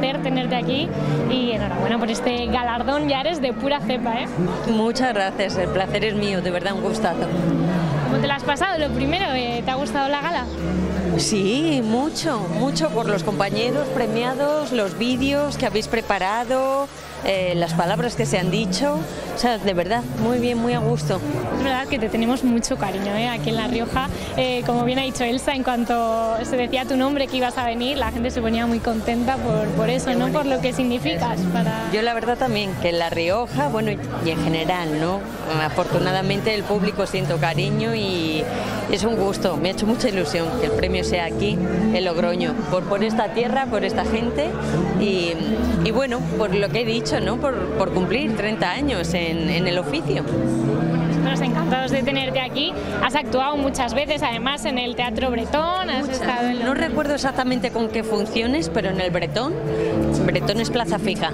placer tenerte aquí y enhorabuena por este galardón, ya eres de pura cepa, ¿eh? Muchas gracias, el placer es mío, de verdad, un gustazo. ¿Cómo te lo has pasado? Lo primero, ¿te ha gustado la gala? Sí, mucho, mucho por los compañeros premiados, los vídeos que habéis preparado, las palabras que se han dicho, o sea, de verdad, muy bien, muy a gusto. Es verdad que te tenemos mucho cariño, aquí en La Rioja. Como bien ha dicho Elsa, en cuanto se decía tu nombre que ibas a venir, la gente se ponía muy contenta por eso, ¿no? Por lo que significas para... Yo la verdad también, que en La Rioja, bueno, y en general, ¿no? Afortunadamente el público siento cariño y es un gusto, me ha hecho mucha ilusión que el premio sea aquí, en Logroño, por esta tierra, por esta gente y bueno, por lo que he dicho, ¿no? Por cumplir 30 años en el oficio. Nosotros encantados de tenerte aquí. Has actuado muchas veces, además, en el Teatro Bretón. Has estado en No recuerdo exactamente con qué funciones, pero en el Bretón es plaza fija.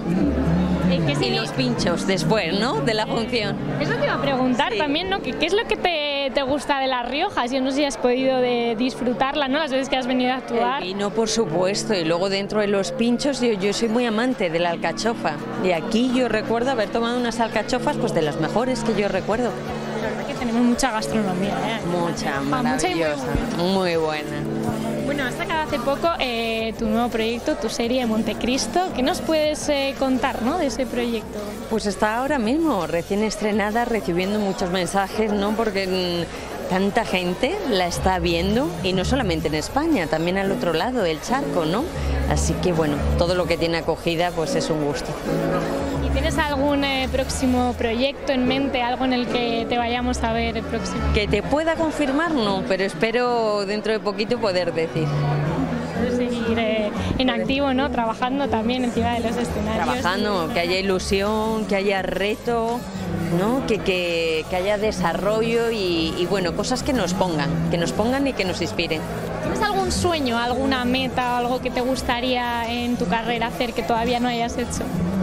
Y los pinchos después, ¿no? De la función. Eso te iba a preguntar también, ¿no? ¿Qué es lo que te gusta de La Rioja? Yo no sé si has podido disfrutarla, ¿no? Las veces que has venido a actuar. El vino, por supuesto, y luego dentro de los pinchos yo soy muy amante de la alcachofa. Y aquí yo recuerdo haber tomado unas alcachofas pues de las mejores que yo recuerdo. La verdad que tenemos mucha gastronomía, ¿eh? Mucha, maravillosa, muy buena. Bueno, has sacado hace poco tu nuevo proyecto, tu serie Montecristo. ¿Qué nos puedes contar, ¿no? De ese proyecto? Pues está ahora mismo, recién estrenada, recibiendo muchos mensajes, ¿no? Porque tanta gente la está viendo y no solamente en España, también al otro lado del charco, ¿no? Así que bueno, todo lo que tiene acogida pues es un gusto. ¿Y tienes algún próximo proyecto en mente, algo en el que te vayamos a ver el próximo? Que te pueda confirmar, no, pero espero dentro de poquito poder decir. Puedes seguir en activo, ¿no? Trabajando también encima de los escenarios. Trabajando, que haya ilusión, que haya reto, ¿no? Que haya desarrollo y bueno, cosas que nos pongan y que nos inspiren. ¿Tienes algún sueño, alguna meta, algo que te gustaría en tu carrera hacer que todavía no hayas hecho?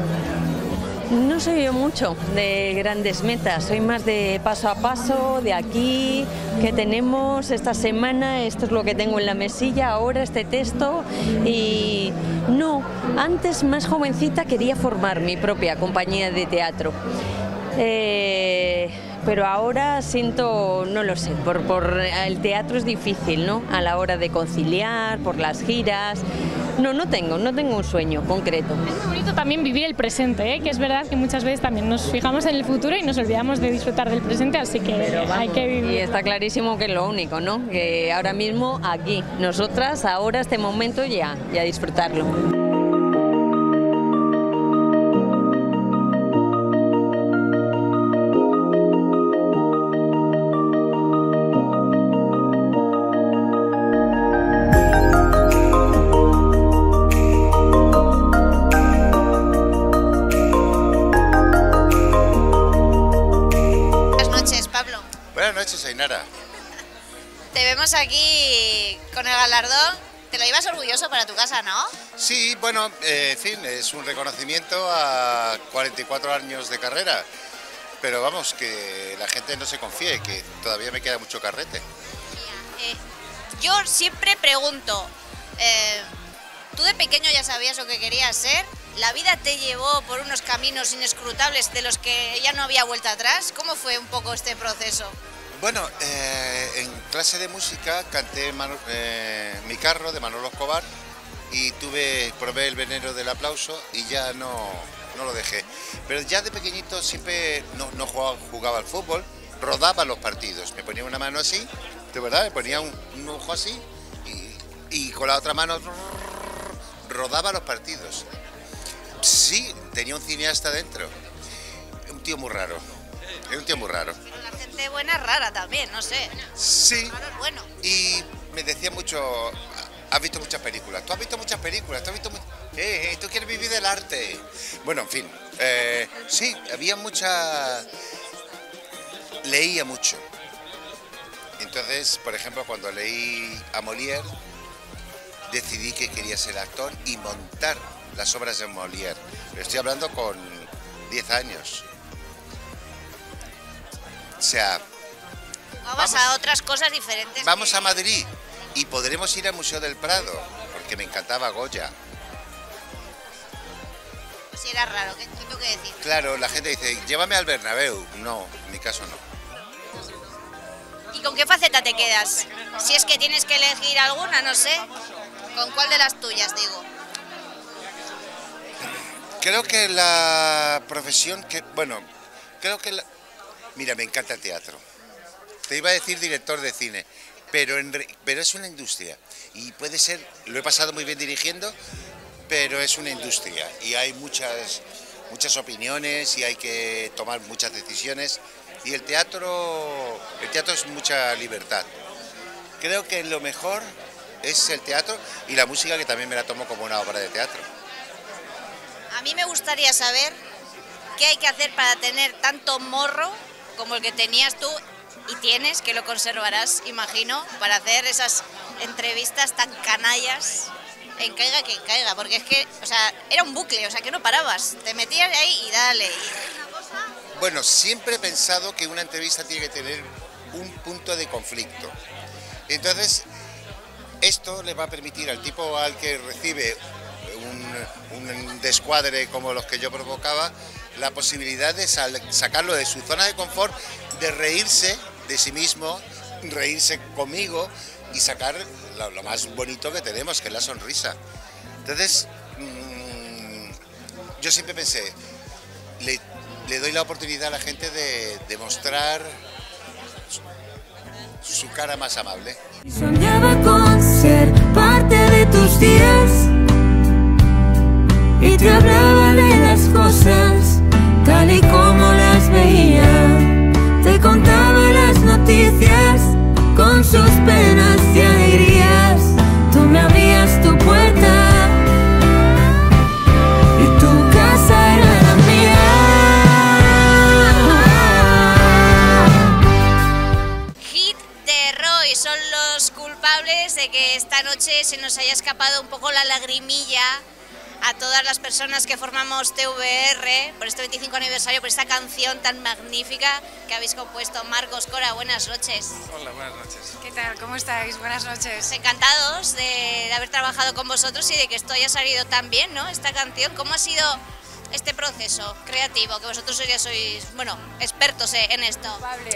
No soy yo mucho de grandes metas, soy más de paso a paso, de aquí, que tenemos esta semana, esto es lo que tengo en la mesilla, ahora este texto y no, antes más jovencita quería formar mi propia compañía de teatro. Pero ahora siento, no lo sé, el teatro es difícil, ¿no? A la hora de conciliar, por las giras. No tengo un sueño concreto. Es muy bonito también vivir el presente, ¿eh? Que es verdad que muchas veces también nos fijamos en el futuro y nos olvidamos de disfrutar del presente, así que hay que vivir. Y está clarísimo que es lo único, ¿no? Que ahora mismo aquí, nosotras, ahora, este momento ya disfrutarlo. Buenas noches, Ainara. Te vemos aquí con el galardón. Te lo llevas orgulloso para tu casa, ¿no? Sí, bueno, en fin, es un reconocimiento a 44 años de carrera. Pero vamos, que la gente no se confíe, que todavía me queda mucho carrete. Yo siempre pregunto, ¿tú de pequeño ya sabías lo que querías ser? ¿La vida te llevó por unos caminos inescrutables de los que ya no había vuelta atrás? ¿Cómo fue un poco este proceso? Bueno, en clase de música canté Mi carro de Manolo Escobar y probé el veneno del aplauso y ya no lo dejé. Pero ya de pequeñito siempre no jugaba al fútbol, rodaba los partidos. Me ponía una mano así, de verdad, me ponía un ojo así y con la otra mano rodaba los partidos. Sí, tenía un cineasta dentro, un tío muy raro, es un tío muy raro. La gente buena es rara también, no sé. Sí, Raro es bueno. y me decía mucho, has visto muchas películas, tú has visto muchas películas, tú has visto tú quieres vivir del arte. Bueno, en fin, sí, leía mucho. Entonces, por ejemplo, cuando leí a Molière, decidí que quería ser actor y montar las obras de Molière. Pero estoy hablando con 10 años. O sea... Vamos a otras cosas diferentes. Vamos a Madrid y podremos ir al Museo del Prado, porque me encantaba Goya. Si era raro, ¿qué tengo que decir? Claro, la gente dice, llévame al Bernabéu. No, en mi caso no. ¿Y con qué faceta te quedas? Si es que tienes que elegir alguna, no sé. ¿Con cuál de las tuyas, digo? Creo que la profesión que... Bueno, creo que... Mira, me encanta el teatro. Te iba a decir director de cine, pero es una industria. Y puede ser... Lo he pasado muy bien dirigiendo, pero es una industria. Y hay muchas opiniones y hay que tomar muchas decisiones. Y el teatro es mucha libertad. Creo que lo mejor es el teatro y la música, que también me la tomo como una obra de teatro. A mí me gustaría saber qué hay que hacer para tener tanto morro como el que tenías tú y tienes, que lo conservarás, imagino, para hacer esas entrevistas tan canallas, en caiga que caiga, porque es que, o sea, era un bucle, o sea, que no parabas, te metías ahí y dale. Bueno, siempre he pensado que una entrevista tiene que tener un punto de conflicto. Entonces, esto le va a permitir al tipo al que recibe un descuadre como los que yo provocaba, la posibilidad de sacarlo de su zona de confort, de reírse de sí mismo, reírse conmigo y sacar lo más bonito que tenemos, que es la sonrisa. Entonces, yo siempre pensé, le doy la oportunidad a la gente de mostrar su cara más amable. Soñaba con ser parte de tus días y te hablaba de las cosas tal y como las veía. Te contaba las noticias con sus penas y alegrías. Tú me abrías tu puerta y tu casa era la mía. Hit de Roy son los culpables de que esta noche se nos haya escapado un poco la lagrimilla a todas las personas que formamos TVR por este 25 aniversario, por esta canción tan magnífica que habéis compuesto. Marcos, Cora, buenas noches. Hola, buenas noches. ¿Qué tal? ¿Cómo estáis? Buenas noches. Encantados de haber trabajado con vosotros y de que esto haya salido tan bien, ¿no? Esta canción, ¿cómo ha sido este proceso creativo? Que vosotros ya sois, bueno, expertos en esto.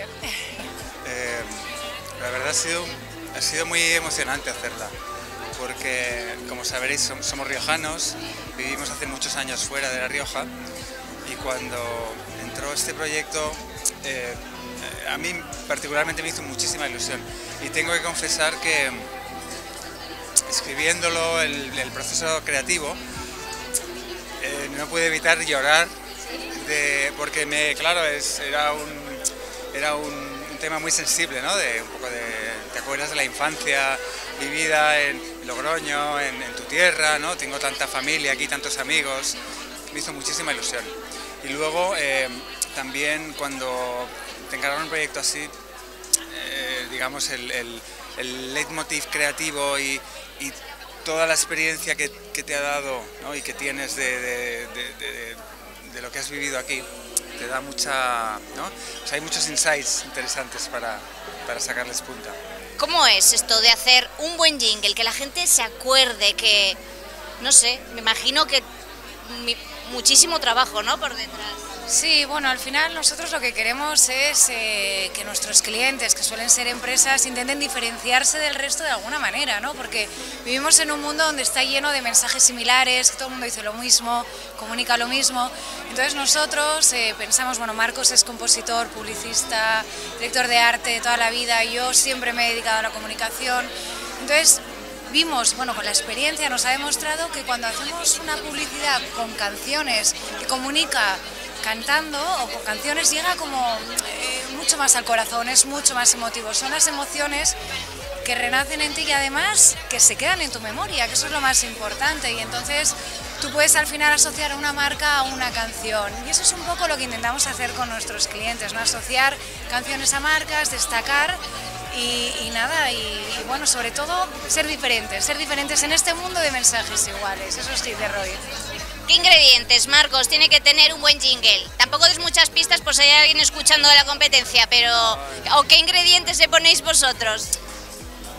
La verdad ha sido muy emocionante hacerla, porque como sabréis somos riojanos, vivimos hace muchos años fuera de La Rioja y cuando entró este proyecto a mí particularmente me hizo muchísima ilusión y tengo que confesar que escribiéndolo, el proceso creativo, no pude evitar llorar porque claro, era un tema muy sensible, ¿no? Un poco te acuerdas de la infancia vivida en Logroño, en tu tierra, ¿no? Tengo tanta familia aquí, tantos amigos, me hizo muchísima ilusión. Y luego también cuando te encargan un proyecto así, digamos el leitmotiv creativo y toda la experiencia que te ha dado, ¿no? Y que tienes de lo que has vivido aquí, te da mucha, ¿no? O sea, hay muchos insights interesantes para sacarles punta. ¿Cómo es esto de hacer un buen jingle, que la gente se acuerde, que, no sé, me imagino que muchísimo trabajo, ¿no?, por detrás? Sí, bueno, al final nosotros lo que queremos es que nuestros clientes, que suelen ser empresas, intenten diferenciarse del resto de alguna manera, ¿no? Porque vivimos en un mundo donde está lleno de mensajes similares, que todo el mundo dice lo mismo, comunica lo mismo. Entonces nosotros pensamos, bueno, Marcos es compositor, publicista, director de arte de toda la vida, yo siempre me he dedicado a la comunicación. Entonces vimos, bueno, con la experiencia nos ha demostrado que cuando hacemos una publicidad con canciones que comunica cantando o con canciones, llega como mucho más al corazón, es mucho más emotivo, son las emociones que renacen en ti y además que se quedan en tu memoria, que eso es lo más importante, y entonces tú puedes al final asociar a una marca a una canción, y eso es un poco lo que intentamos hacer con nuestros clientes, ¿no? Asociar canciones a marcas, destacar y nada, y bueno, sobre todo ser diferentes en este mundo de mensajes iguales. Eso es Hit de Roy. ¿Qué ingredientes, Marcos, tiene que tener un buen jingle? Tampoco des muchas pistas por si hay alguien escuchando de la competencia, pero ¿o qué ingredientes le ponéis vosotros?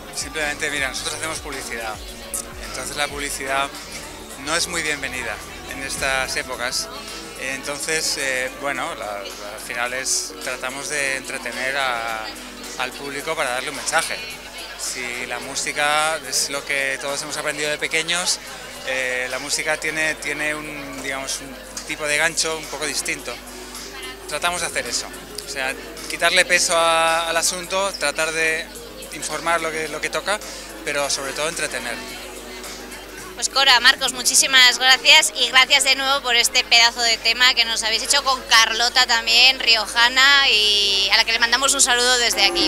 Simplemente, mira, nosotros hacemos publicidad, entonces la publicidad no es muy bienvenida en estas épocas. Entonces, bueno, al final tratamos de entretener al público para darle un mensaje. Si la música es lo que todos hemos aprendido de pequeños, la música tiene digamos, un tipo de gancho un poco distinto. Tratamos de hacer eso, o sea, quitarle peso al asunto, tratar de informar lo que toca, pero sobre todo entretener. Pues Cora, Marcos, muchísimas gracias y gracias de nuevo por este pedazo de tema que nos habéis hecho con Carlota también, riojana, y a la que le mandamos un saludo desde aquí.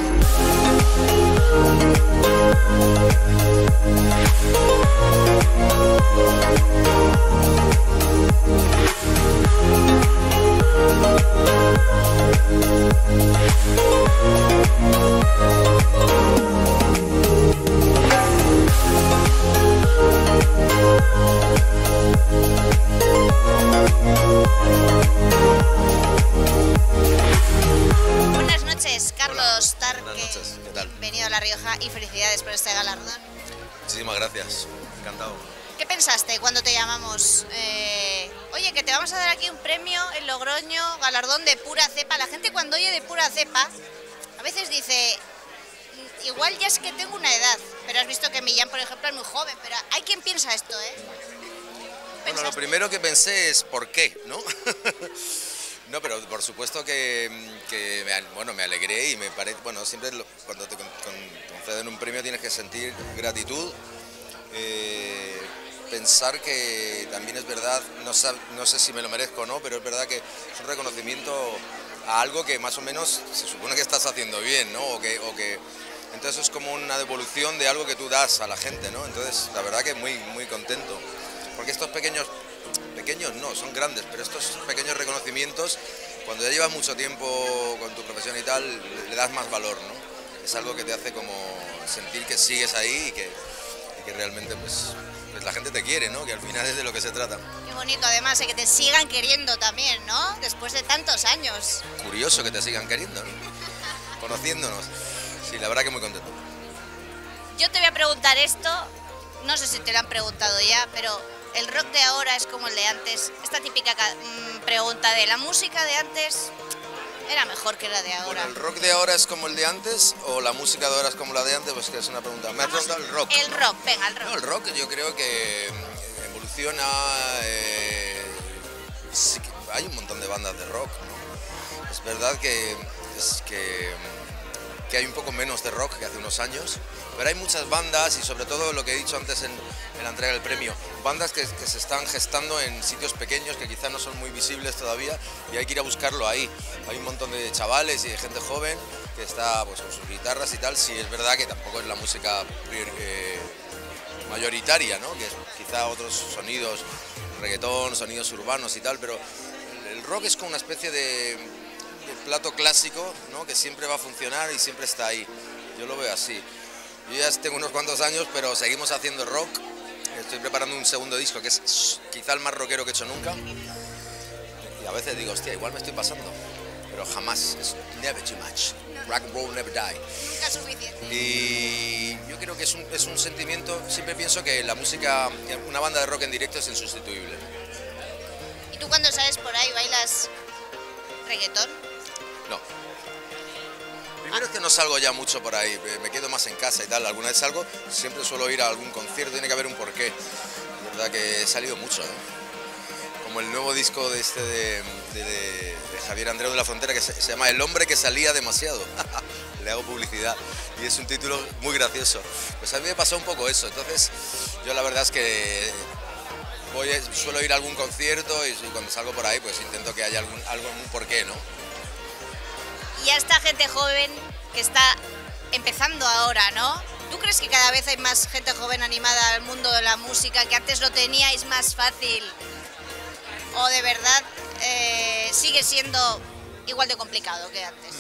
Buenas noches, Carlos Tarque. Buenas noches, ¿qué tal? Bienvenido a La Rioja y felicidades por este galardón. Muchísimas gracias, encantado. ¿Qué pensaste cuando te llamamos? Oye, que te vamos a dar aquí un premio en Logroño, galardón de pura cepa. La gente cuando oye de pura cepa, a veces dice, igual ya es que tengo una edad, pero has visto que Millán, por ejemplo, es muy joven, pero hay quien piensa esto, ¿eh? Bueno, lo primero que pensé es ¿por qué? ¿No? No, pero por supuesto que me alegré y me parece, bueno, siempre cuando te conceden un premio tienes que sentir gratitud, pensar que también es verdad, no sé si me lo merezco o no, pero es verdad que es un reconocimiento a algo que más o menos se supone que estás haciendo bien, ¿no? O que entonces es como una devolución de algo que tú das a la gente, ¿no? Entonces la verdad que muy, muy contento, porque estos pequeños no, son grandes, pero estos pequeños reconocimientos, cuando ya llevas mucho tiempo con tu profesión y tal, le das más valor, ¿no? Es algo que te hace como sentir que sigues ahí y que realmente pues la gente te quiere, ¿no? Que al final es de lo que se trata. Qué bonito, además, que te sigan queriendo también, ¿no? Después de tantos años. Curioso que te sigan queriendo, ¿no? Conociéndonos. Sí, la verdad que muy contento. Yo te voy a preguntar esto, no sé si te lo han preguntado ya, pero ¿el rock de ahora es como el de antes? Esta típica pregunta de ¿la música de antes era mejor que la de ahora? Bueno, ¿el rock de ahora es como el de antes o la música de ahora es como la de antes? Pues que es una pregunta. Me has preguntado el rock. El rock, venga, el rock. No, el rock yo creo que evoluciona, sí, hay un montón de bandas de rock, ¿no? Es verdad que hay un poco menos de rock que hace unos años, pero hay muchas bandas y sobre todo lo que he dicho antes en la entrega del premio, bandas que se están gestando en sitios pequeños que quizás no son muy visibles todavía y hay que ir a buscarlo ahí. Hay un montón de chavales y de gente joven que está pues, con sus guitarras y tal. Sí, es verdad que tampoco es la música mayoritaria, ¿no? Que es quizá otros sonidos, reggaetón, sonidos urbanos y tal, pero el rock es como una especie de plato clásico, ¿no? Que siempre va a funcionar y siempre está ahí. Yo lo veo así. Yo ya tengo unos cuantos años, pero seguimos haciendo rock. Estoy preparando un segundo disco que es quizá el más rockero que he hecho nunca. Y a veces digo, hostia, igual me estoy pasando. Pero jamás. Es never too much. Rock and roll never die. Nunca suficiente. Y yo creo que es un sentimiento. Siempre pienso que la música, una banda de rock en directo es insustituible. ¿Y tú cuando sales por ahí bailas reggaetón? No. Primero es que no salgo ya mucho por ahí, me quedo más en casa y tal. Alguna vez salgo, siempre suelo ir a algún concierto, tiene que haber un porqué. La verdad que he salido mucho, ¿eh? Como el nuevo disco de Javier Andreu de la Frontera que se llama El hombre que salía demasiado. Le hago publicidad y es un título muy gracioso. Pues a mí me pasó un poco eso, entonces yo la verdad es que suelo ir a algún concierto y cuando salgo por ahí pues intento que haya algún porqué, ¿no? Y a esta gente joven que está empezando ahora, ¿no? ¿Tú crees que cada vez hay más gente joven animada al mundo de la música, que antes lo teníais más fácil? ¿O de verdad sigue siendo igual de complicado que antes?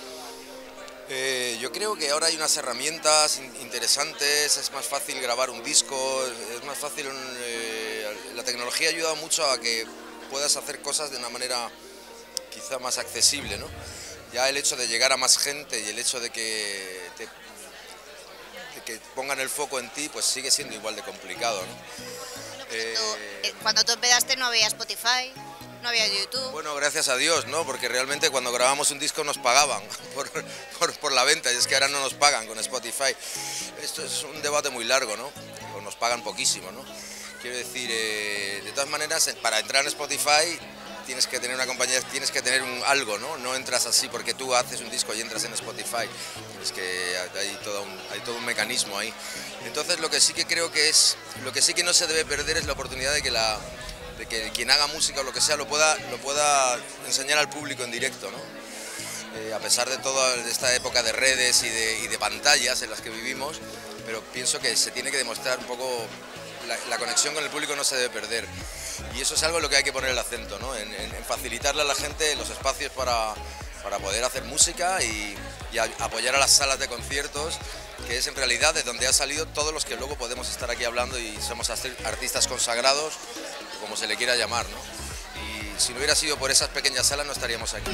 Yo creo que ahora hay unas herramientas interesantes, es más fácil grabar un disco, es más fácil, la tecnología ha ayudado mucho a que puedas hacer cosas de una manera quizá más accesible, ¿no? Ya el hecho de llegar a más gente y el hecho de que pongan el foco en ti, pues sigue siendo igual de complicado, ¿no? Cuando tú empezaste no había Spotify, no había YouTube. Bueno, gracias a Dios, ¿no? Porque realmente cuando grabamos un disco nos pagaban por la venta, y es que ahora no nos pagan con Spotify. Esto es un debate muy largo, ¿no? O nos pagan poquísimo, ¿no? Quiero decir, de todas maneras, para entrar en Spotify tienes que tener una compañía, tienes que tener algo, ¿no? No entras así porque tú haces un disco y entras en Spotify. Es que hay todo un mecanismo ahí. Entonces lo que sí que creo que es, lo que sí que no se debe perder es la oportunidad de que quien haga música o lo que sea lo pueda enseñar al público en directo, ¿no? A pesar de toda esta época de redes y de pantallas en las que vivimos, pero pienso que se tiene que demostrar un poco, la conexión con el público no se debe perder. Y eso es algo en lo que hay que poner el acento, ¿no? En facilitarle a la gente los espacios para poder hacer música y apoyar a las salas de conciertos, que es en realidad de donde ha salido todos los que luego podemos estar aquí hablando y somos artistas consagrados, como se le quiera llamar, ¿no? Y si no hubiera sido por esas pequeñas salas no estaríamos aquí.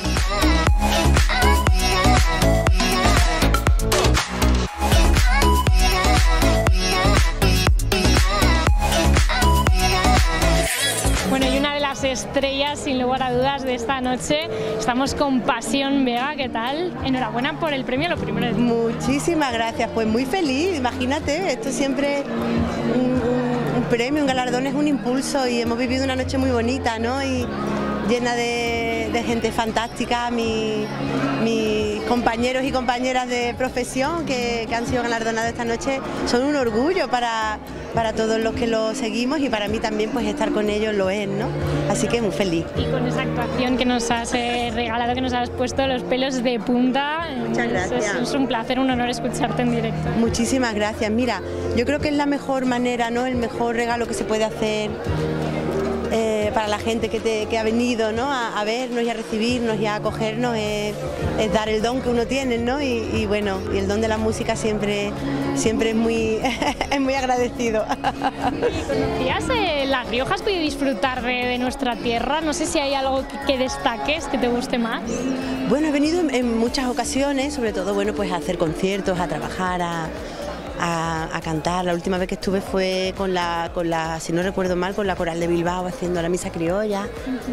Bueno, y una de las estrellas, sin lugar a dudas, de esta noche, estamos con Pasión Vega. ¿Qué tal? Enhorabuena por el premio, lo primero. Muchísimas gracias, pues muy feliz, imagínate, esto siempre un premio, un galardón es un impulso y hemos vivido una noche muy bonita, ¿no? Y llena de gente fantástica, mis compañeros y compañeras de profesión que han sido galardonados esta noche son un orgullo para todos los que lo seguimos y para mí también pues estar con ellos lo es, ¿no? Así que muy feliz. Y con esa actuación que nos has regalado, que nos has puesto los pelos de punta. Muchas gracias. Es un placer, un honor escucharte en directo. Muchísimas gracias. Mira, yo creo que es la mejor manera, ¿no? El mejor regalo que se puede hacer para la gente que ha venido, ¿no? a vernos y a recibirnos y a acogernos, es dar el don que uno tiene, ¿no? Y bueno, y el don de la música siempre es muy, es muy agradecido. ¿Conocías La Rioja? ¿Has podido disfrutar de nuestra tierra? No sé si hay algo que destaques, que te guste más. Bueno, he venido en muchas ocasiones, sobre todo, bueno, pues a hacer conciertos, a trabajar, a cantar. La última vez que estuve fue con la, si no recuerdo mal, con la Coral de Bilbao haciendo la misa criolla.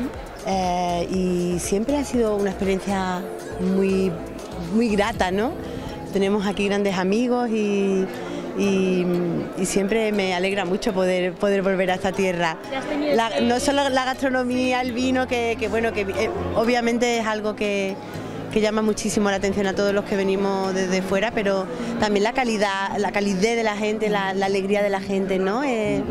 Y siempre ha sido una experiencia muy, muy grata, ¿no? Tenemos aquí grandes amigos y siempre me alegra mucho poder volver a esta tierra. No solo la gastronomía, el vino, que obviamente es algo que llama muchísimo la atención a todos los que venimos desde fuera, pero también la calidez de la gente, la alegría de la gente, ¿no?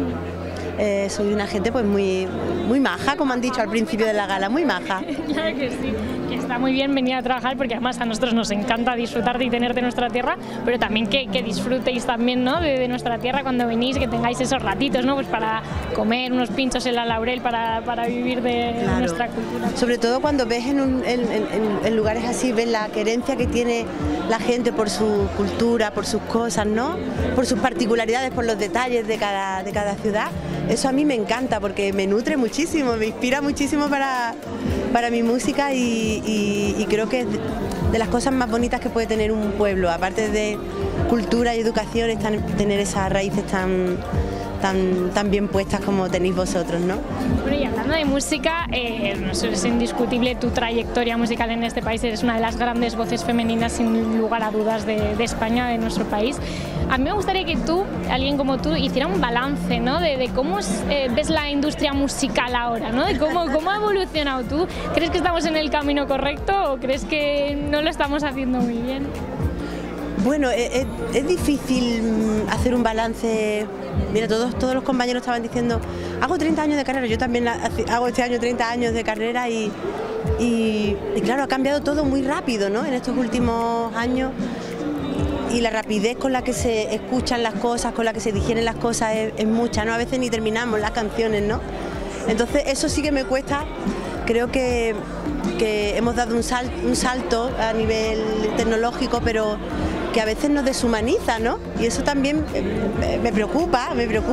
Soy una gente pues muy maja, como han dicho al principio de la gala, muy maja. Claro que sí, que está muy bien venir a trabajar porque además a nosotros nos encanta disfrutar de tenerte en nuestra tierra, pero también que disfrutéis también, ¿no? de nuestra tierra cuando venís, que tengáis esos ratitos, ¿no? Pues para comer unos pinchos en la Laurel, para vivir de claro. Nuestra cultura. Sobre todo cuando ves en lugares así, ves la querencia que tiene la gente por su cultura, por sus cosas, ¿no? Por sus particularidades, por los detalles de cada ciudad. Eso a mí me encanta porque me nutre muchísimo, me inspira muchísimo para mi música y creo que es de las cosas más bonitas que puede tener un pueblo, aparte de cultura y educación, es tener esas raíces tan bien puestas como tenéis vosotros, ¿no? Bueno, y hablando de música, es indiscutible tu trayectoria musical en este país, eres una de las grandes voces femeninas sin lugar a dudas de España, de nuestro país. A mí me gustaría que tú, alguien como tú, hiciera un balance, ¿no? de cómo ves la industria musical ahora, ¿no? De cómo ha evolucionado tú. ¿Crees que estamos en el camino correcto o crees que no lo estamos haciendo muy bien? Bueno, es difícil hacer un balance. Mira, todos los compañeros estaban diciendo, hago 30 años de carrera, yo también hago este año 30 años de carrera y claro, ha cambiado todo muy rápido, ¿no? En estos últimos años, y la rapidez con la que se escuchan las cosas, con la que se digieren las cosas es mucha, ¿no? A veces ni terminamos las canciones, ¿no? Entonces eso sí que me cuesta. Creo que hemos dado un salto a nivel tecnológico, pero que a veces nos deshumaniza, ¿no? Y eso también me preocupa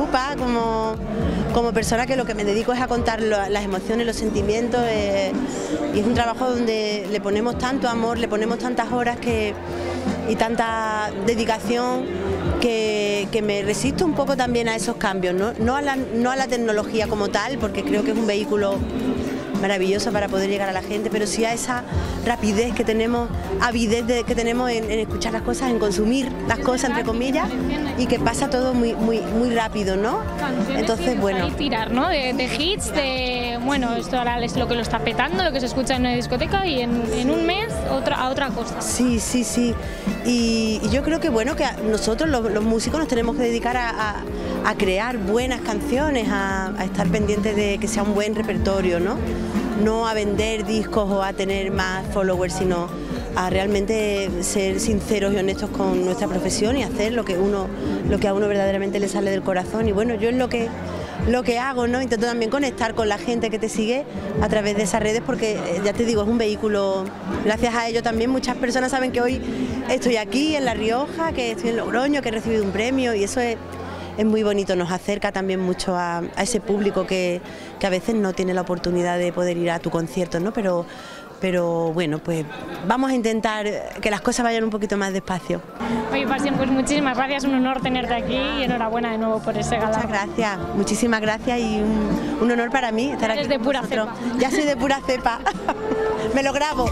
como persona que lo que me dedico es a contar las emociones, los sentimientos, y es un trabajo donde le ponemos tanto amor, le ponemos tantas horas que y tanta dedicación que me resisto un poco también a esos cambios, no a la tecnología como tal, porque creo que es un vehículo maravilloso para poder llegar a la gente, pero sí a esa rapidez que tenemos, avidez que tenemos en escuchar las cosas, en consumir las cosas, entre comillas, y que pasa todo muy rápido, ¿no? Entonces, bueno, tirar, ¿no? De hits, bueno, esto ahora es lo que lo está petando, lo que se escucha en una discoteca, y en un mes a otra cosa. Sí. Y yo creo que bueno, que nosotros los músicos nos tenemos que dedicar a crear buenas canciones, a estar pendientes de que sea un buen repertorio, no a vender discos o a tener más followers, sino a realmente ser sinceros y honestos con nuestra profesión y hacer lo que a uno verdaderamente le sale del corazón. Y bueno, yo es lo que hago, ¿no? Intento también conectar con la gente que te sigue a través de esas redes, porque ya te digo, es un vehículo, gracias a ello también muchas personas saben que hoy estoy aquí en La Rioja, que estoy en Logroño, que he recibido un premio, y eso es muy bonito, nos acerca también mucho a ese público que a veces no tiene la oportunidad de poder ir a tu concierto, ¿no? Pero bueno, pues vamos a intentar que las cosas vayan un poquito más despacio. Oye, Pasión, pues muchísimas gracias, un honor tenerte aquí y enhorabuena de nuevo por ese galardón. Muchas gracias, muchísimas gracias, y un honor para mí estar aquí. Eres de pura cepa. Ya soy de pura cepa, me lo grabo.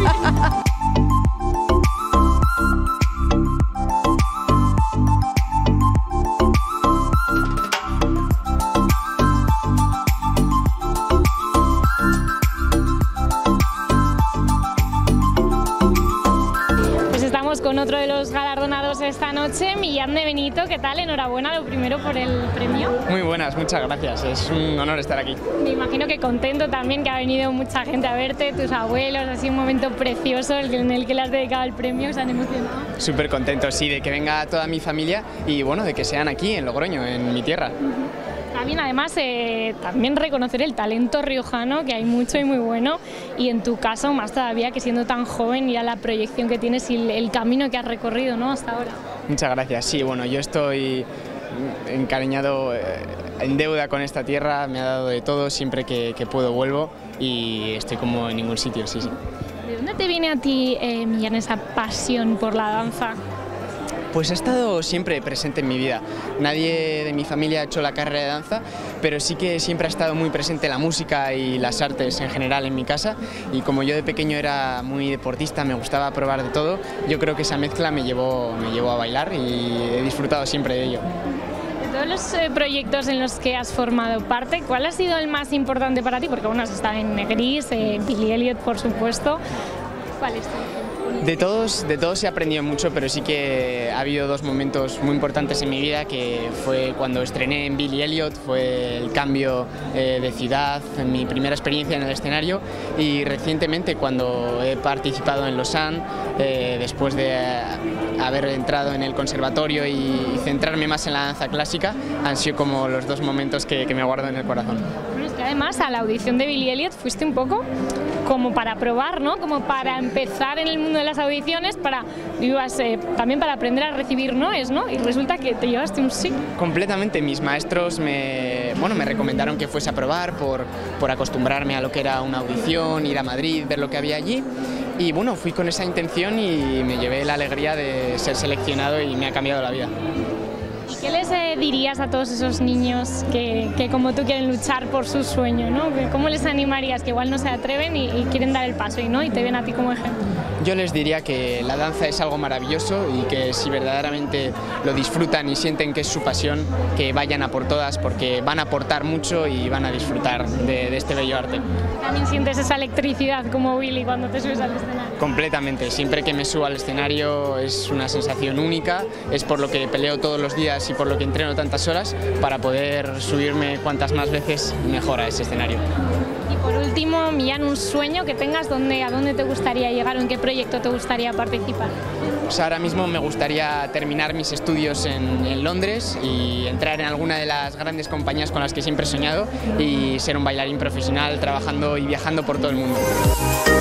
Con otro de los galardonados esta noche, Millán de Benito. ¿Qué tal? Enhorabuena, lo primero, por el premio. Muy buenas, muchas gracias, es un honor estar aquí. Me imagino que contento también, que ha venido mucha gente a verte, tus abuelos, ha sido un momento precioso en el que le has dedicado el premio, ¿se han emocionado? Súper contento, sí, de que venga toda mi familia y bueno, de que sean aquí en Logroño, en mi tierra. También, además, también reconocer el talento riojano, que hay mucho y muy bueno, y en tu caso más todavía, que siendo tan joven, ya la proyección que tienes y el camino que has recorrido, ¿no?, hasta ahora. Muchas gracias, sí, bueno, yo estoy encariñado, en deuda con esta tierra, me ha dado de todo, siempre que puedo vuelvo y estoy como en ningún sitio, sí. ¿De dónde te viene a ti, Millán, esa pasión por la danza? Pues ha estado siempre presente en mi vida. Nadie de mi familia ha hecho la carrera de danza, pero sí que siempre ha estado muy presente la música y las artes en general en mi casa, y como yo de pequeño era muy deportista, me gustaba probar de todo, yo creo que esa mezcla me llevó a bailar y he disfrutado siempre de ello. De todos los proyectos en los que has formado parte, ¿cuál ha sido el más importante para ti? Porque bueno, has estado en Negris, Billy Elliot, por supuesto. ¿Cuál es tu? De todos he aprendido mucho, pero sí que ha habido dos momentos muy importantes en mi vida, que fue cuando estrené en Billy Elliot, fue el cambio de ciudad, mi primera experiencia en el escenario, y recientemente cuando he participado en Lausanne, después de haber entrado en el conservatorio y centrarme más en la danza clásica, han sido como los dos momentos que me guardo en el corazón. Bueno, es que además a la audición de Billy Elliot fuiste un poco como para probar, ¿no? Como para empezar en el mundo de las audiciones, también para aprender a recibir noes, ¿no? Y resulta que te llevaste un sí. Completamente, mis maestros me recomendaron que fuese a probar por acostumbrarme a lo que era una audición, ir a Madrid, ver lo que había allí. Y bueno, fui con esa intención y me llevé la alegría de ser seleccionado y me ha cambiado la vida. ¿Y qué les dirías a todos esos niños que como tú quieren luchar por su sueño, ¿no? ¿Cómo les animarías, que igual no se atreven y quieren dar el paso y te ven a ti como ejemplo? Yo les diría que la danza es algo maravilloso y que si verdaderamente lo disfrutan y sienten que es su pasión, que vayan a por todas, porque van a aportar mucho y van a disfrutar de este bello arte. ¿También sientes esa electricidad como Billy cuando te subes al escenario? Completamente, siempre que me subo al escenario es una sensación única, es por lo que peleo todos los días y por lo que entreno tantas horas, para poder subirme cuantas más veces mejor a ese escenario. Y por último, Millán, un sueño que tengas, ¿a dónde te gustaría llegar o en qué proyecto te gustaría participar? Pues ahora mismo me gustaría terminar mis estudios en Londres y entrar en alguna de las grandes compañías con las que siempre he soñado y ser un bailarín profesional trabajando y viajando por todo el mundo.